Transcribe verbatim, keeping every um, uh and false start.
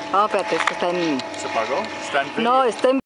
No, espérate, es que está en... ¿Se apagó? ¿Está en No, está en...